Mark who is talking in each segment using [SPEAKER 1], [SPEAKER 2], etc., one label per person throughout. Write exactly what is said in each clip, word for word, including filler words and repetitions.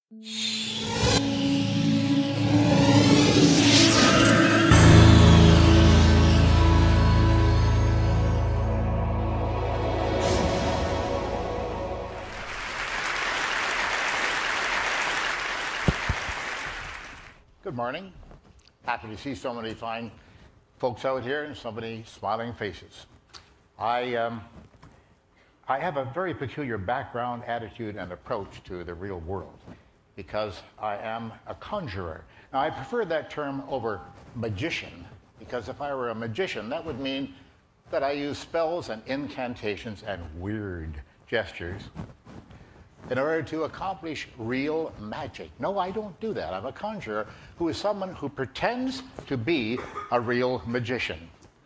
[SPEAKER 1] Good morning. Happy to see so many fine folks out here and so many smiling faces. I, um, I have a very peculiar background, attitude, and approach to the real world because I am a conjurer. Now, I prefer that term over magician because if I were a magician, that would mean that I use spells and incantations and weird gestures in order to accomplish real magic. No, I don't do that. I'm a conjurer who is someone who pretends to be a real magician.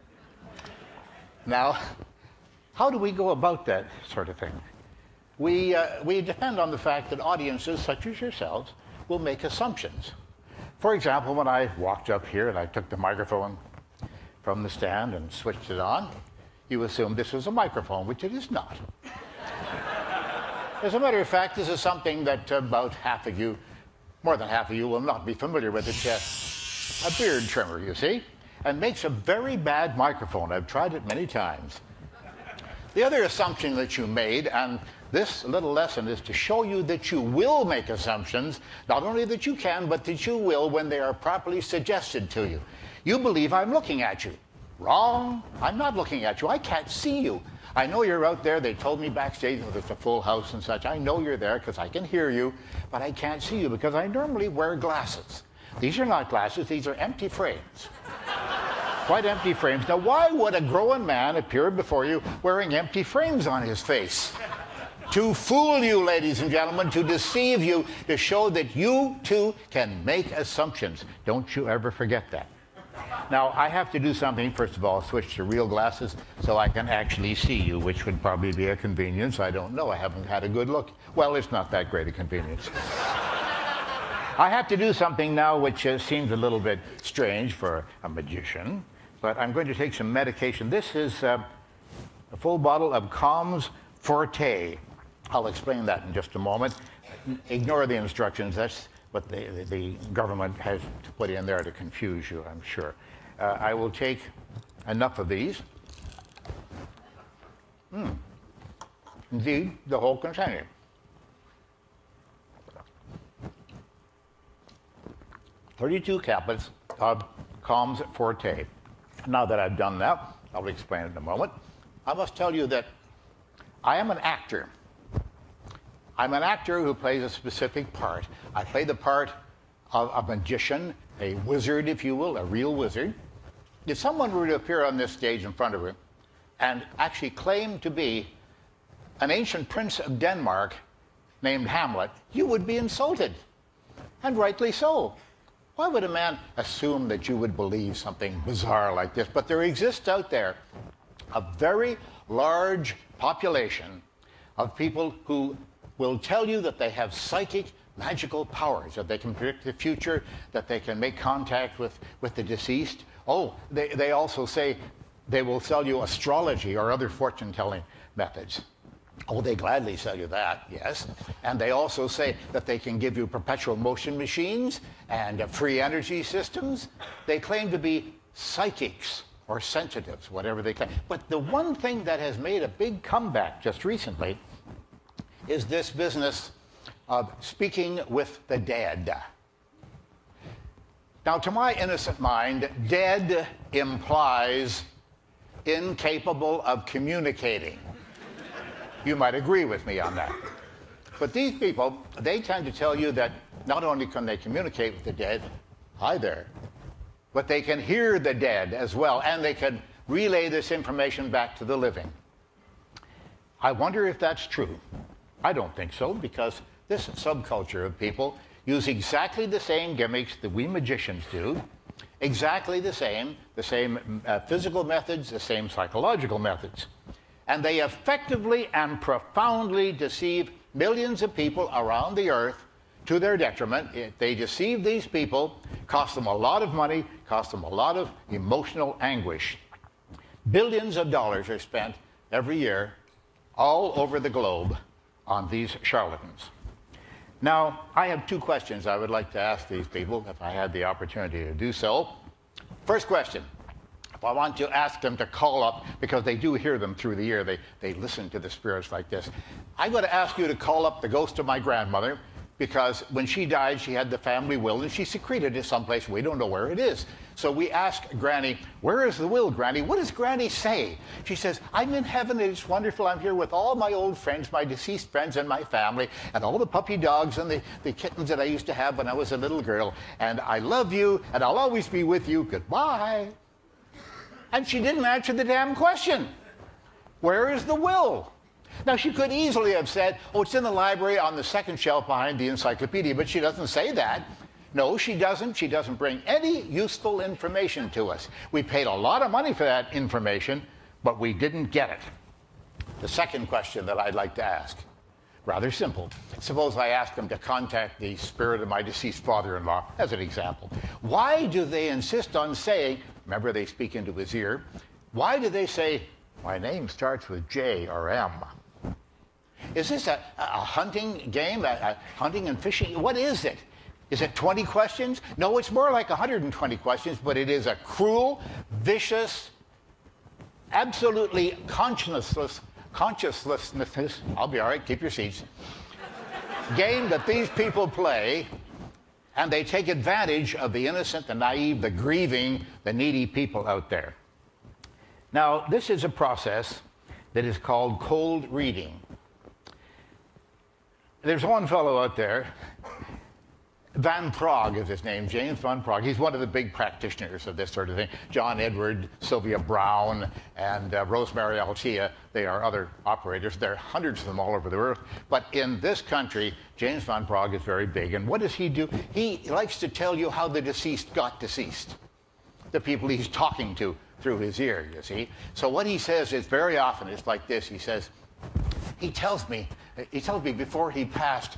[SPEAKER 1] Now, how do we go about that sort of thing? We, uh, we depend on the fact that audiences such as yourselves will make assumptions. For example, when I walked up here and I took the microphone from the stand and switched it on, you assumed this was a microphone, which it is not. As a matter of fact, this is something that about half of you, more than half of you, will not be familiar with. It's a, a beard trimmer, you see, and makes a very bad microphone. I've tried it many times. The other assumption that you made, and this little lesson is to show you that you will make assumptions, not only that you can, but that you will when they are properly suggested to you. You believe I'm looking at you. Wrong. I'm not looking at you. I can't see you. I know you're out there. They told me backstage that it's a full house and such. I know you're there because I can hear you, but I can't see you because I normally wear glasses. These are not glasses. These are empty frames. Quite empty frames. Now, why would a grown man appear before you wearing empty frames on his face? To fool you, ladies and gentlemen, to deceive you, to show that you, too, can make assumptions. Don't you ever forget that. Now, I have to do something, first of all, switch to real glasses so I can actually see you, which would probably be a convenience. I don't know. I haven't had a good look. Well, it's not that great a convenience. I have to do something now which uh, seems a little bit strange for a magician, but I'm going to take some medication. This is uh, a full bottle of Calms Forte. I'll explain that in just a moment. Ignore the instructions. That's what the, the, the government has to put in there to confuse you, I'm sure. Uh, I will take enough of these. Mm. Indeed, the whole container. thirty-two caplets of Calms Forte. Now that I've done that, I'll explain it in a moment. I must tell you that I am an actor. I'm an actor who plays a specific part. I play the part of a magician, a wizard, if you will, a real wizard. If someone were to appear on this stage in front of you and actually claim to be an ancient prince of Denmark named Hamlet, you would be insulted, and rightly so. Why would a man assume that you would believe something bizarre like this? But there exists out there a very large population of people who will tell you that they have psychic, magical powers, that they can predict the future, that they can make contact with, with the deceased. Oh, they, they also say they will sell you astrology or other fortune-telling methods. Oh, they gladly sell you that, yes. And they also say that they can give you perpetual motion machines and uh, free energy systems. They claim to be psychics or sensitives, whatever they claim. But the one thing that has made a big comeback just recently is this business of speaking with the dead. Now, to my innocent mind, dead implies incapable of communicating. You might agree with me on that. But these people, they tend to tell you that not only can they communicate with the dead, hi there, but they can hear the dead as well, and they can relay this information back to the living. I wonder if that's true. I don't think so, because this subculture of people use exactly the same gimmicks that we magicians do, exactly the same, the same uh, physical methods, the same psychological methods. And they effectively and profoundly deceive millions of people around the earth to their detriment. It, they deceive these people, cost them a lot of money, cost them a lot of emotional anguish. Billions of dollars are spent every year all over the globe on these charlatans. Now, I have two questions I would like to ask these people if I had the opportunity to do so. First question, if I want to ask them to call up, because they do hear them through the ear, they, they listen to the spirits like this. I'm going to ask you to call up the ghost of my grandmother, because when she died, she had the family will, and she secreted it someplace. We don't know where it is. So we ask Granny, where is the will, Granny? What does Granny say? She says, I'm in heaven, and it's wonderful. I'm here with all my old friends, my deceased friends and my family, and all the puppy dogs and the, the kittens that I used to have when I was a little girl. And I love you, and I'll always be with you. Goodbye. And she didn't answer the damn question. Where is the will? Now, she could easily have said, oh, it's in the library on the second shelf behind the encyclopedia, but she doesn't say that. No, she doesn't. She doesn't bring any useful information to us. We paid a lot of money for that information, but we didn't get it. The second question that I'd like to ask, rather simple. Suppose I ask them to contact the spirit of my deceased father-in-law, as an example. Why do they insist on saying, remember they speak into his ear, why do they say, my name starts with J or M? Is this a, a hunting game, a, a hunting and fishing? What is it? Is it twenty questions? No, it's more like one hundred twenty questions, but it is a cruel, vicious, absolutely conscienceless, consciencelessness, I'll be all right, keep your seats, game that these people play, and they take advantage of the innocent, the naive, the grieving, the needy people out there. Now, this is a process that is called cold reading. There's one fellow out there, Van Prague is his name, James Van Prague. He's one of the big practitioners of this sort of thing. John Edward, Sylvia Brown, and uh, Rosemary Altea, they are other operators. There are hundreds of them all over the earth. But in this country, James Van Prague is very big. And what does he do? He likes to tell you how the deceased got deceased, the people he's talking to through his ear, you see. So what he says is very often, it's like this. He says, he tells me, he tells me before he passed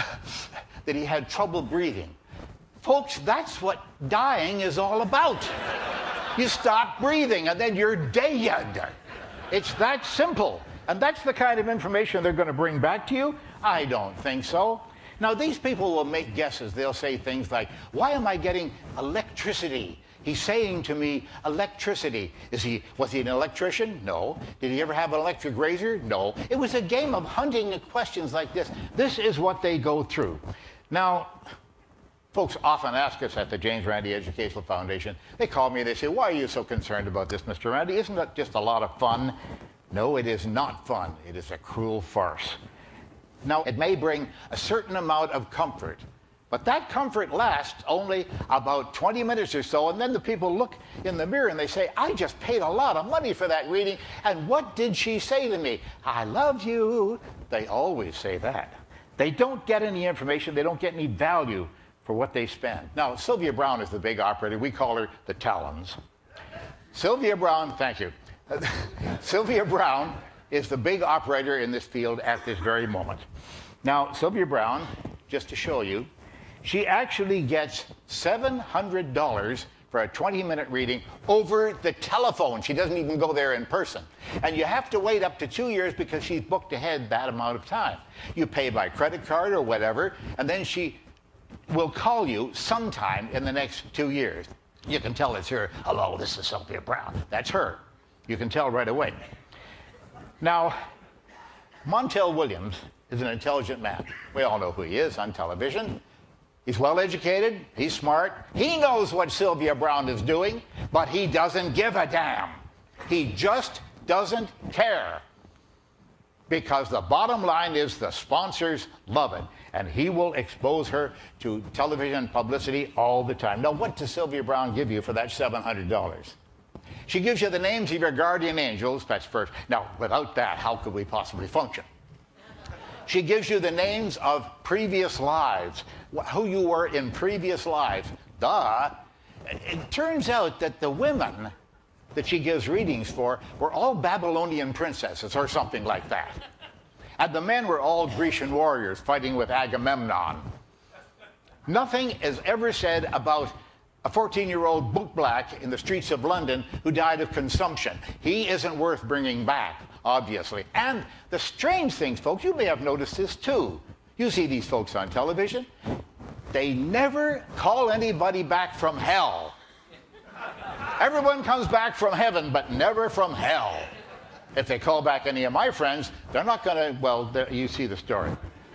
[SPEAKER 1] that he had trouble breathing. Folks, that's what dying is all about. You stop breathing and then you're dead. It's that simple. And that's the kind of information they're going to bring back to you? I don't think so. Now, these people will make guesses. They'll say things like, why am I getting electricity? He's saying to me, electricity. Is he, was he an electrician? No. Did he ever have an electric razor? No. It was a game of hunting questions like this. This is what they go through. Now, folks often ask us at the James Randi Educational Foundation, they call me, they say, why are you so concerned about this, Mister Randi? Isn't that just a lot of fun? No, it is not fun. It is a cruel farce. Now, it may bring a certain amount of comfort, but that comfort lasts only about twenty minutes or so, and then the people look in the mirror and they say, I just paid a lot of money for that reading, and what did she say to me? I love you. They always say that. They don't get any information. They don't get any value for what they spend. Now, Sylvia Brown is the big operator. We call her the Talons. Sylvia Brown, thank you. Sylvia Brown is the big operator in this field at this very moment. Now, Sylvia Brown, just to show you, she actually gets seven hundred dollars for a twenty minute reading over the telephone. She doesn't even go there in person. And you have to wait up to two years because she's booked ahead that amount of time. You pay by credit card or whatever, and then she will call you sometime in the next two years. You can tell it's her. Hello, this is Sylvia Brown. That's her. You can tell right away. Now, Montel Williams is an intelligent man. We all know who he is on television. He's well educated, he's smart, he knows what Sylvia Brown is doing, but he doesn't give a damn. He just doesn't care. Because the bottom line is the sponsors love it, and he will expose her to television publicity all the time. Now, what does Sylvia Brown give you for that seven hundred dollars? She gives you the names of your guardian angels, that's first. Now, without that, how could we possibly function? She gives you the names of previous lives, who you were in previous lives. Duh. It turns out that the women that she gives readings for were all Babylonian princesses or something like that. And the men were all Grecian warriors fighting with Agamemnon. Nothing is ever said about a fourteen-year-old bootblack in the streets of London who died of consumption. He isn't worth bringing back, obviously. And the strange things, folks, you may have noticed this too. You see these folks on television. They never call anybody back from hell. Everyone comes back from heaven, but never from hell. If they call back any of my friends, they're not going to, well, you see the story.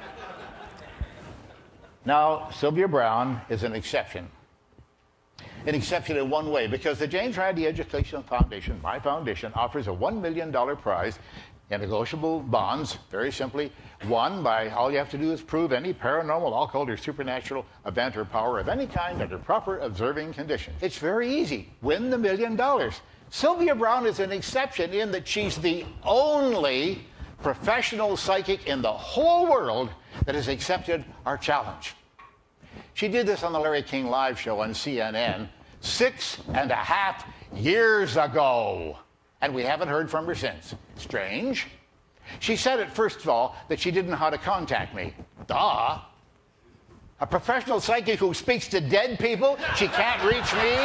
[SPEAKER 1] Now, Sylvia Browne is an exception. An exception in one way, because the James Randi Educational Foundation, my foundation, offers a one million dollar prize in negotiable bonds, very simply. One, by all you have to do is prove any paranormal, occult, or supernatural event or power of any kind under proper observing conditions. It's very easy. Win the million dollars. Sylvia Browne is an exception in that she's the only professional psychic in the whole world that has accepted our challenge. She did this on the Larry King Live show on C N N six and a half years ago, and we haven't heard from her since. Strange. She said it, first of all, that she didn't know how to contact me. Duh. A professional psychic who speaks to dead people, she can't reach me?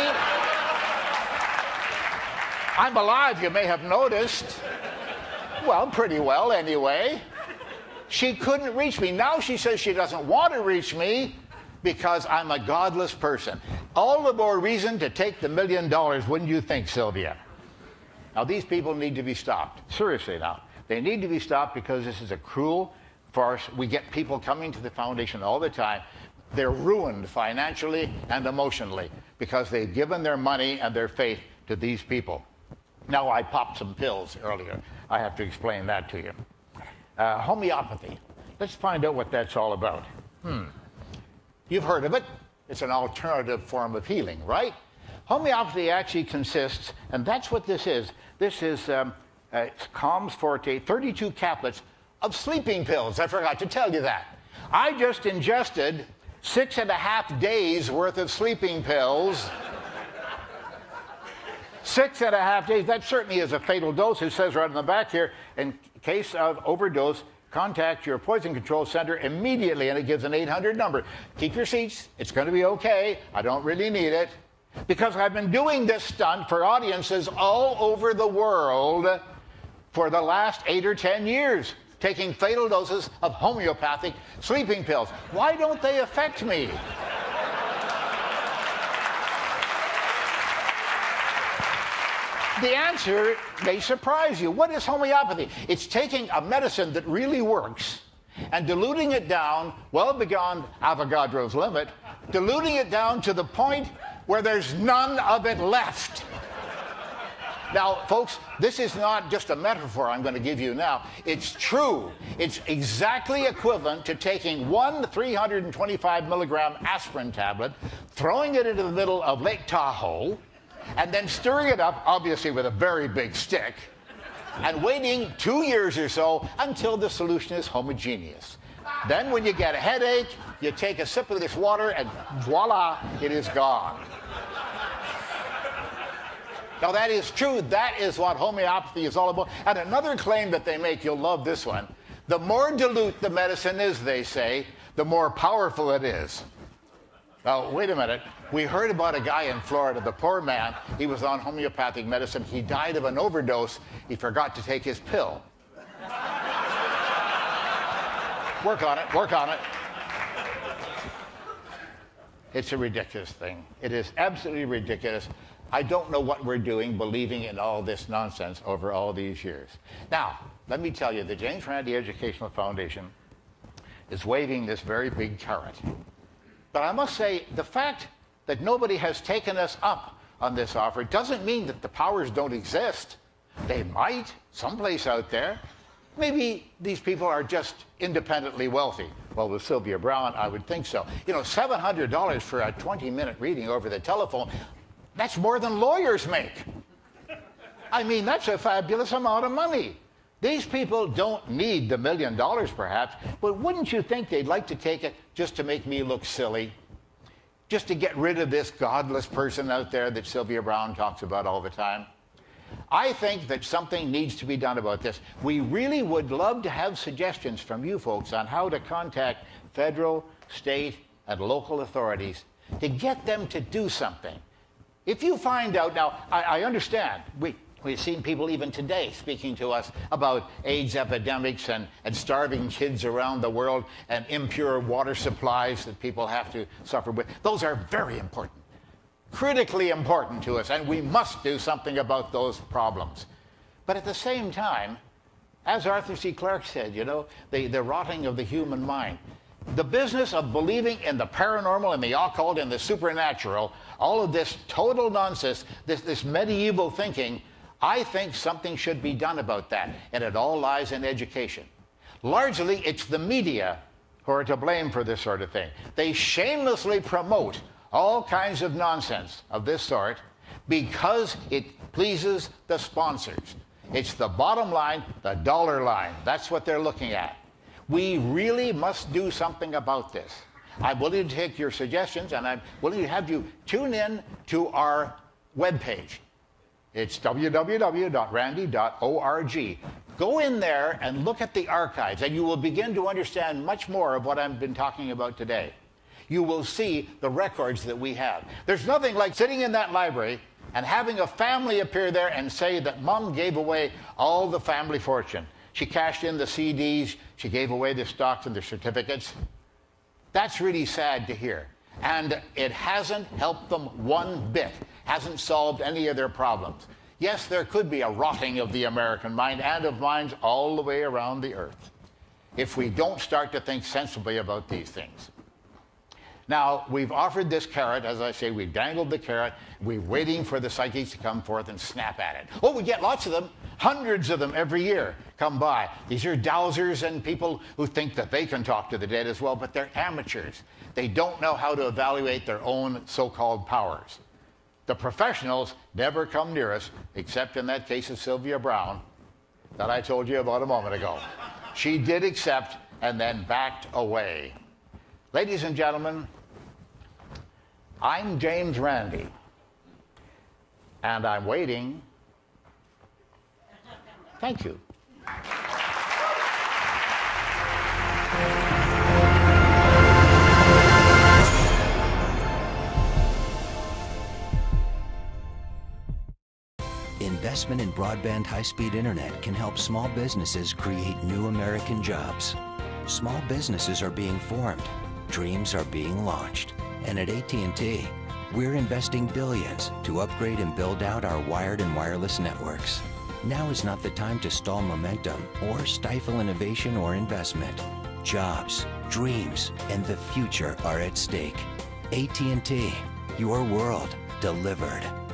[SPEAKER 1] I'm alive, you may have noticed. Well, pretty well, anyway. She couldn't reach me. Now she says she doesn't want to reach me because I'm a godless person. All the more reason to take the million dollars, wouldn't you think, Sylvia? Now, these people need to be stopped. Seriously now. They need to be stopped because this is a cruel farce. We get people coming to the foundation all the time. They're ruined financially and emotionally because they've given their money and their faith to these people. Now, I popped some pills earlier. I have to explain that to you. Uh, homeopathy. Let's find out what that's all about. Hmm. You've heard of it. It's an alternative form of healing, right? Homeopathy actually consists, and that's what this is. This is um, uh, Calms Forte, thirty-two caplets of sleeping pills. I forgot to tell you that. I just ingested six and a half days worth of sleeping pills. Six and a half days. That certainly is a fatal dose. It says right on the back here, in case of overdose, contact your poison control center immediately, and it gives an eight hundred number. Keep your seats. It's going to be okay. I don't really need it. Because I've been doing this stunt for audiences all over the world for the last eight or ten years, taking fatal doses of homeopathic sleeping pills. Why don't they affect me? The answer may surprise you. What is homeopathy? It's taking a medicine that really works and diluting it down, well beyond Avogadro's limit, diluting it down to the point where there's none of it left. Now, folks, this is not just a metaphor I'm going to give you now. It's true. It's exactly equivalent to taking one three hundred twenty-five milligram aspirin tablet, throwing it into the middle of Lake Tahoe, and then stirring it up, obviously with a very big stick, and waiting two years or so until the solution is homogeneous. Then when you get a headache, you take a sip of this water, and voila, it is gone. Now, that is true. That is what homeopathy is all about. And another claim that they make, you'll love this one. The more dilute the medicine is, they say, the more powerful it is. Now, wait a minute. We heard about a guy in Florida, the poor man. He was on homeopathic medicine. He died of an overdose. He forgot to take his pill. Work on it. Work on it. It's a ridiculous thing. It is absolutely ridiculous. I don't know what we're doing believing in all this nonsense over all these years. Now, let me tell you, the James Randi Educational Foundation is waving this very big carrot. But I must say, the fact that nobody has taken us up on this offer doesn't mean that the powers don't exist. They might, someplace out there. Maybe these people are just independently wealthy. Well, with Sylvia Browne, I would think so. You know, seven hundred dollars for a twenty minute reading over the telephone, that's more than lawyers make. I mean, that's a fabulous amount of money. These people don't need the million dollars, perhaps, but wouldn't you think they'd like to take it just to make me look silly? Just to get rid of this godless person out there that Sylvia Browne talks about all the time? I think that something needs to be done about this. We really would love to have suggestions from you folks on how to contact federal, state, and local authorities to get them to do something. If you find out, now, I, I understand, we, We've seen people even today speaking to us about AIDS epidemics and, and starving kids around the world and impure water supplies that people have to suffer with. Those are very important, critically important to us, and we must do something about those problems. But at the same time, as Arthur C. Clarke said, you know, the, the rotting of the human mind, the business of believing in the paranormal and the occult and the supernatural, all of this total nonsense, this, this medieval thinking, I think something should be done about that, and it all lies in education. Largely, it's the media who are to blame for this sort of thing. They shamelessly promote all kinds of nonsense of this sort because it pleases the sponsors. It's the bottom line, the dollar line. That's what they're looking at. We really must do something about this. I'm willing to take your suggestions, and I'm willing to have you tune in to our webpage. It's w w w dot randy dot org. Go in there and look at the archives, and you will begin to understand much more of what I've been talking about today. You will see the records that we have. There's nothing like sitting in that library and having a family appear there and say that Mom gave away all the family fortune. She cashed in the C Ds, she gave away the stocks and the certificates. That's really sad to hear. And it hasn't helped them one bit, hasn't solved any of their problems. Yes, there could be a rotting of the American mind and of minds all the way around the earth if we don't start to think sensibly about these things. Now, we've offered this carrot, as I say, we've dangled the carrot, we're waiting for the psychics to come forth and snap at it. Oh, we get lots of them, hundreds of them every year come by. These are dowsers and people who think that they can talk to the dead as well, but they're amateurs. They don't know how to evaluate their own so-called powers. The professionals never come near us, except in that case of Sylvia Brown that I told you about a moment ago. She did accept and then backed away. Ladies and gentlemen, I'm James Randi, and I'm waiting. Thank you.
[SPEAKER 2] Investment in broadband high-speed internet can help small businesses create new American jobs. Small businesses are being formed, dreams are being launched. And at A T and T, we're investing billions to upgrade and build out our wired and wireless networks. Now is not the time to stall momentum or stifle innovation or investment. Jobs, dreams, and the future are at stake. A T and T, your world delivered.